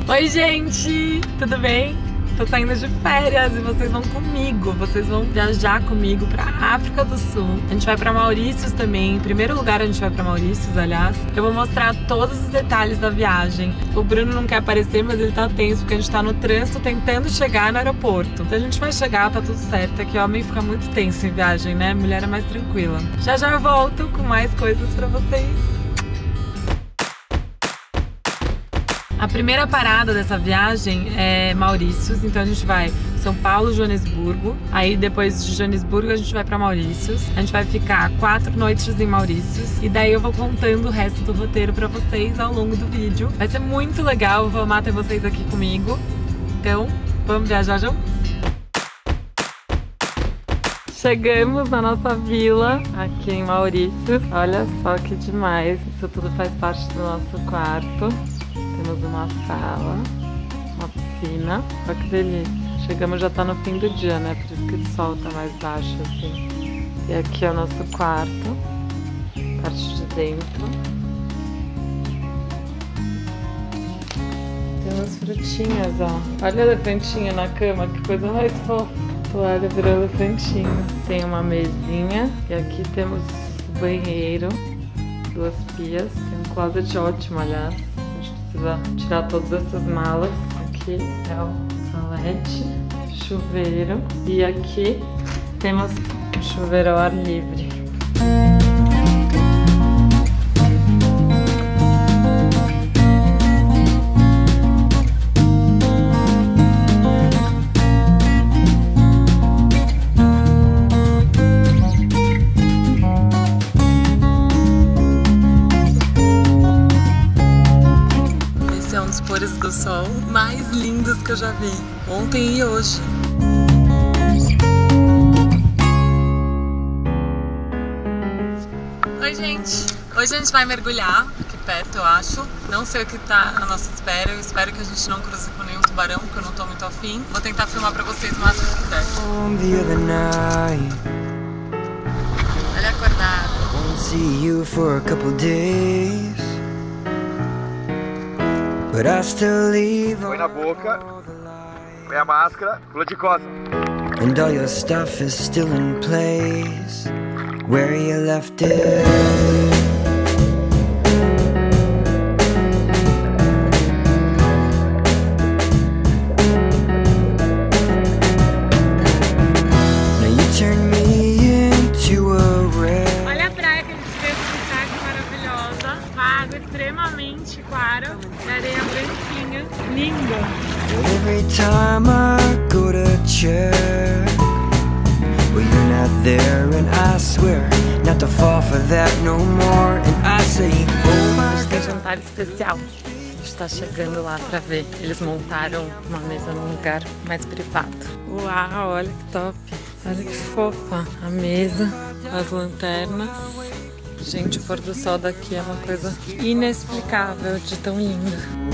Oi gente, tudo bem? Tô saindo de férias e vocês vão comigo, vocês vão viajar comigo pra África do Sul. A gente vai pra Maurícios também, em primeiro lugar a gente vai pra Maurícios, aliás. Eu vou mostrar todos os detalhes da viagem. O Bruno não quer aparecer, mas ele tá tenso porque a gente tá no trânsito tentando chegar no aeroporto. Se a gente vai chegar, tá tudo certo, é que homem fica muito tenso em viagem, né? Mulher é mais tranquila. Já já eu volto com mais coisas pra vocês. A primeira parada dessa viagem é Maurícios, então a gente vai São Paulo, Joanesburgo, aí depois de Joanesburgo a gente vai pra Maurícios, a gente vai ficar 4 noites em Maurícios e daí eu vou contando o resto do roteiro pra vocês ao longo do vídeo. Vai ser muito legal, eu vou amar ter vocês aqui comigo, então vamos viajar juntos? Chegamos na nossa vila aqui em Maurícios, olha só que demais, isso tudo faz parte do nosso quarto. Temos uma sala, uma piscina, olha que delícia. Chegamos, já tá no fim do dia, né? Por isso que o sol tá mais baixo assim. E aqui é o nosso quarto, parte de dentro. Tem umas frutinhas, ó. Olha o elefantinho na cama, que coisa mais fofa. Toalha virou elefantinho. Tem uma mesinha e aqui temos o banheiro, 2 pias. Tem um closet ótimo, aliás. Precisa tirar todas essas malas. Aqui é o toalete, chuveiro e aqui temos o chuveiro ao ar livre. Pôres do sol mais lindos que eu já vi, ontem e hoje. Oi gente, hoje a gente vai mergulhar aqui perto, eu acho. Não sei o que tá à nossa espera, eu espero que a gente não cruze com nenhum tubarão, porque eu não tô muito afim. Vou tentar filmar pra vocês o máximo que der. Olha acordado. Põe na boca, põe a máscara, pula de costas. And all your stuff is still in place where you left it. Now you turn me into a red. Olha a praia que a gente veio visitar, que maravilhosa. Uma água extremamente clara, de areia branquinha, linda. Every time I go to church, well you're not there and I swear not to fall for that no more. And I say, oh my God. Tem jantar especial. A gente tá chegando lá pra ver. Eles montaram uma mesa num lugar mais privado. Uau, olha que top. Olha que fofa a mesa, as lanternas. Gente, o pôr do sol daqui é uma coisa inexplicável de tão linda.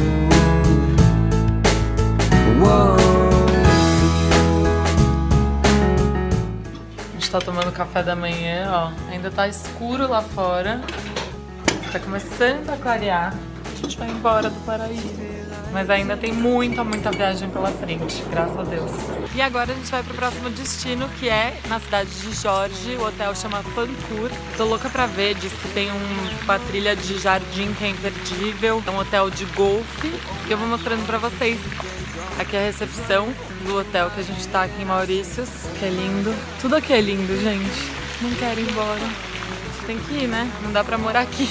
A gente tá tomando café da manhã, ó. Ainda tá escuro lá fora. Tá começando a clarear. A gente vai embora do paraíso. Mas ainda tem muita viagem pela frente, graças a Deus. E agora a gente vai pro próximo destino, que é na cidade de Jorge. O hotel chama Fancur. Tô louca pra ver, diz que tem uma trilha de jardim que é imperdível. É um hotel de golfe. E eu vou mostrando pra vocês. Aqui é a recepção do hotel que a gente tá aqui em Maurícios, que é lindo. Tudo aqui é lindo, gente. Não quero ir embora. Tem que ir, né? Não dá pra morar aqui.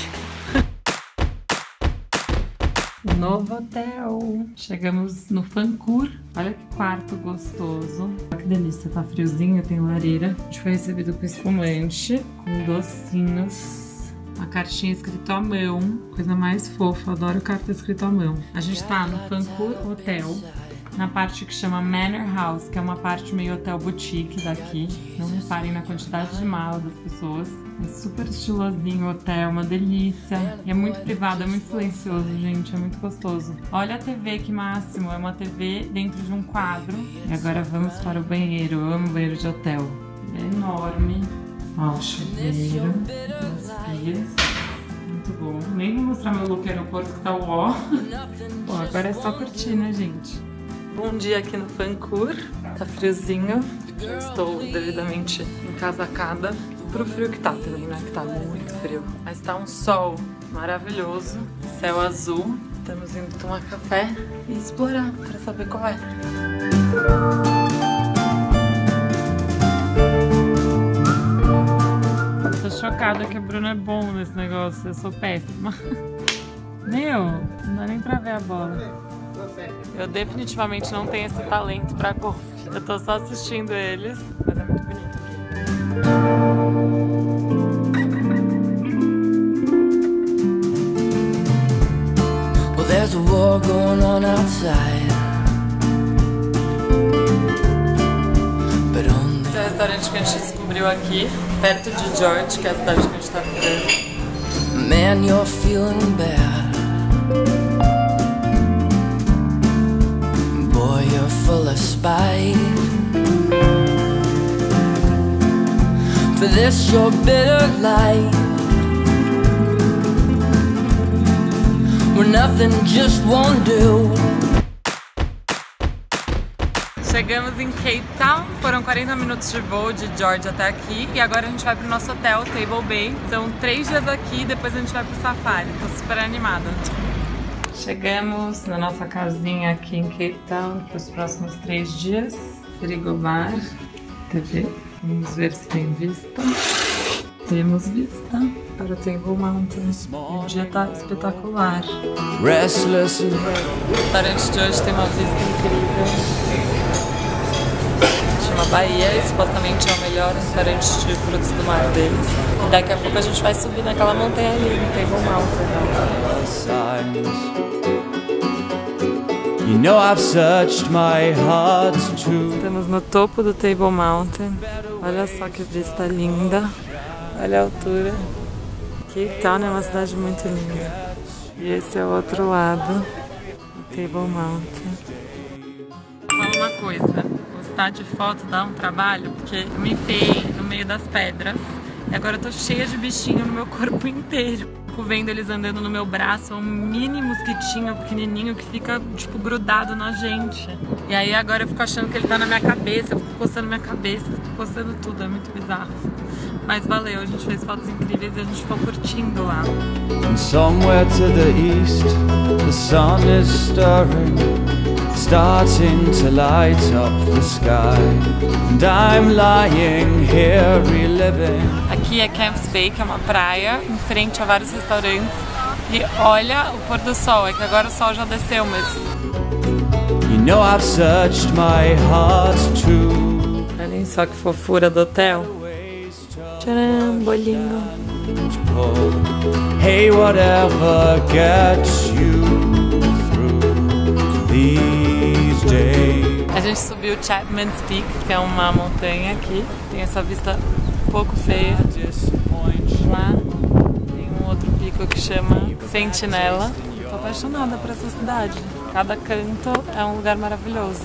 Novo hotel. Chegamos no Fancur. Olha que quarto gostoso. Olha que delícia, tá friozinho, tem lareira. A gente foi recebido com espumante, com docinhos, uma cartinha escrita à mão. Coisa mais fofa, adoro carta escrita à mão. A gente tá no Fancur Hotel, na parte que chama Manor House, que é uma parte meio hotel boutique daqui. Não reparem na quantidade de malas das pessoas. É super estilosinho o hotel, uma delícia. E é muito privado, é muito silencioso, gente, é muito gostoso. Olha a TV, que máximo, é uma TV dentro de um quadro. E agora vamos para o banheiro, eu amo banheiro de hotel. É enorme. Ó, o chuveiro, as pias. muito bom. Nem vou mostrar meu look aeroporto que tá o ó. Bom, agora é só curtir, né, gente? Bom dia aqui no Fancour. Tá friozinho. Estou devidamente encasacada pro frio que tá também, né? Que tá muito frio. Mas tá um sol maravilhoso, céu azul. Estamos indo tomar café e explorar pra saber qual é. Tô chocada que a Bruna é bom nesse negócio, eu sou péssima. Meu, não dá nem pra ver a bola. Eu definitivamente não tenho esse talento pra golfe. Eu tô só assistindo eles, mas é muito bonito aqui. Well, there's a war going on outside. Esse é o restaurante que a gente descobriu aqui, perto de George, que é a cidade que a gente tá ficando. Man, you're feeling bad. Boy, you're full of spite. For this your bitter life, where nothing just won't do. Chegamos em Cape Town, foram 40 minutos de voo de George até aqui e agora a gente vai pro nosso hotel, Table Bay. São 3 dias aqui e depois a gente vai pro safari, tô super animada. Chegamos na nossa casinha aqui em Cape Town para os próximos 3 dias. Frigobar, TV, vamos ver se tem vista. Temos vista para o Table Mountain. O dia tá espetacular. Restless. O restaurante de hoje tem uma vista incrível. Chama Bahia e supostamente é o melhor restaurante de frutos do mar deles. E daqui a pouco a gente vai subir naquela montanha ali, no Table Mountain. You know I've searched my heart to... Estamos no topo do Table Mountain. Olha só que vista linda. Olha a altura. Cape Town é uma cidade muito linda. E esse é o outro lado do Table Mountain. Fala uma coisa, postar de foto dá um trabalho, porque eu me enfiei no meio das pedras e agora eu tô cheia de bichinho no meu corpo inteiro. Fico vendo eles andando no meu braço, um mini mosquitinho pequenininho que fica, tipo, grudado na gente. E aí agora eu fico achando que ele tá na minha cabeça, eu fico coçando minha cabeça, eu fico coçando tudo, é muito bizarro. Mas valeu, a gente fez fotos incríveis e a gente ficou curtindo lá. And somewhere to the east, the sun is stirring, starting to light up the sky. And I'm lying here reliving. Aqui é Camps Bay, que é uma praia, em frente a vários restaurantes. E olha o pôr do sol, é que agora o sol já desceu, mas... You know I've searched my heart too. Olhem só que fofura do hotel. Tcharam, bolinho. Hey, whatever gets you through these days. A gente subiu Chapman's Peak, que é uma montanha aqui. Tem essa vista um pouco feia. Lá tem um outro pico que chama Sentinela. Tô apaixonada por essa cidade. Cada canto é um lugar maravilhoso.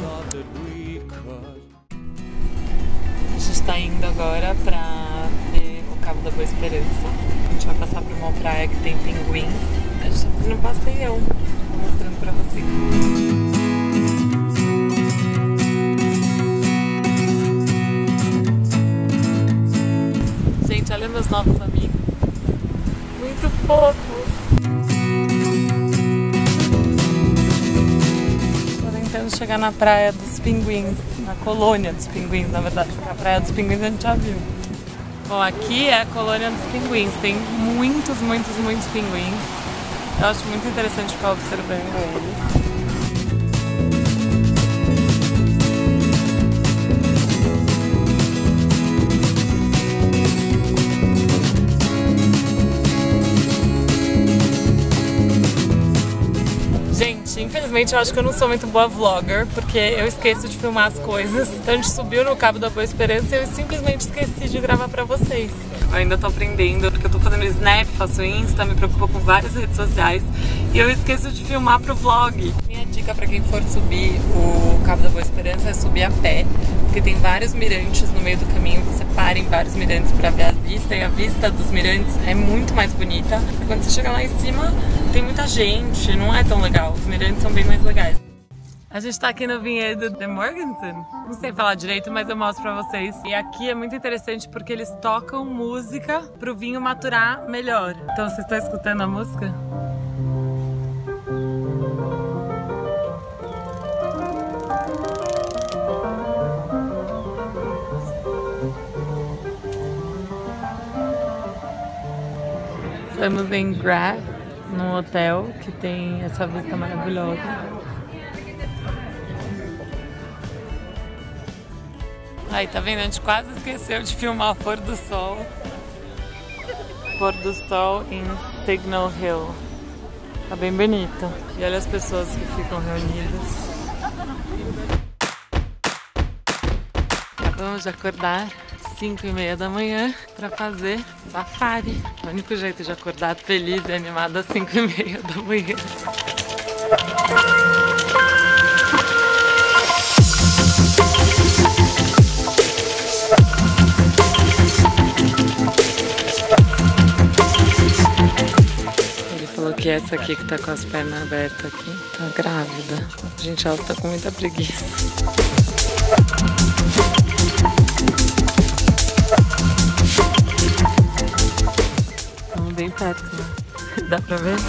A gente tá indo agora pra ver o Cabo da Boa Esperança. A gente vai passar por uma praia que tem pinguins. A gente tá fazendo um passeião, mostrando pra vocês. Gente, olha meus novos amigos. Muito fofos. Tô tentando chegar na praia dos pinguins, na colônia dos pinguins, na verdade. A praia dos pinguins a gente já viu. Bom, aqui é a colônia dos pinguins. Tem muitos pinguins. Eu acho muito interessante ficar observando eles. Gente, infelizmente eu acho que eu não sou muito boa vlogger, porque eu esqueço de filmar as coisas. Então a gente subiu no Cabo da Boa Esperança e eu simplesmente esqueci de gravar pra vocês. Eu ainda tô aprendendo, porque eu tô fazendo Snap, faço Insta, me preocupo com várias redes sociais e eu esqueço de filmar pro vlog. Minha dica pra quem for subir o Cabo da Boa Esperança é subir a pé, porque tem vários mirantes no meio do caminho. Você para em vários mirantes pra ver a vista, e a vista dos mirantes é muito mais bonita. Porque quando você chega lá em cima, tem muita gente, não é tão legal. Os mirantes são bem mais legais. A gente tá aqui no vinhedo de Morganton. Não sei falar direito, mas eu mostro pra vocês. E aqui é muito interessante porque eles tocam música pro vinho maturar melhor. Então vocês estão escutando a música? Estamos em Grath, num hotel que tem essa vista maravilhosa. Aí, tá vendo? A gente quase esqueceu de filmar o pôr do sol. Pôr do sol em Signal Hill. Tá bem bonito. E olha as pessoas que ficam reunidas. Acabamos de acordar 5h30 da manhã pra fazer safari. O único jeito de acordar feliz e animado às 5h30 da manhã. Que essa aqui que tá com as pernas abertas aqui, tá grávida. Gente, ela tá com muita preguiça. Vamos bem perto, né? Dá pra ver?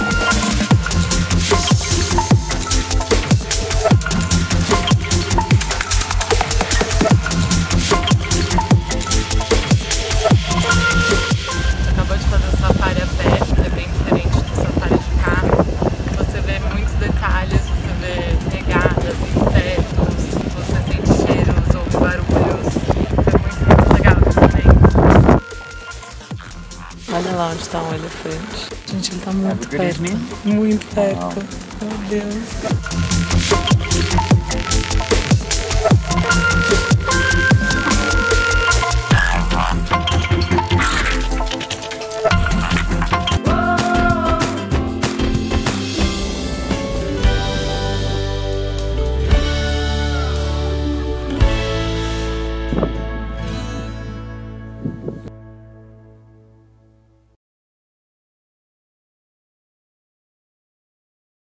Acabou de fazer o safari a pé, é bem diferente do safari de carro. Você vê muitos detalhes, você vê pegadas, insetos, você sente cheiros, ouve barulhos. É muito legal também. Olha lá onde tá um elefante. Gente, ele tá muito perto. Muito perto. Meu Deus.